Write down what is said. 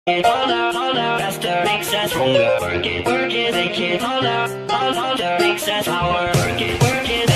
All out, faster makes us stronger. Work it, make it, all out, makes us power. Work it,